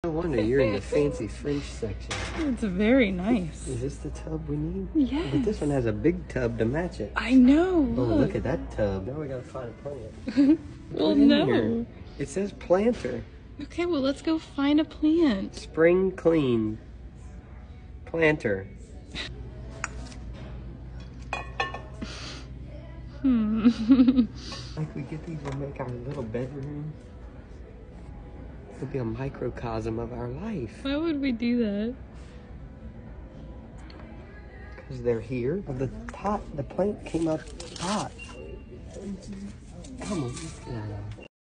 No wonder you're in the fancy French section. It's very nice. Is this the tub we need? Yes. But this one has a big tub to match it. I know. Oh, look at that tub. Now we gotta find a plant. Well, no. Here. It says planter. Okay, well, let's go find a plant. Spring clean. Planter. Like we get these to make our little bedroom. It'll be a microcosm of our life. Why would we do that? Because they're here. The pot, the plant came out the pot. Come on, let's get out of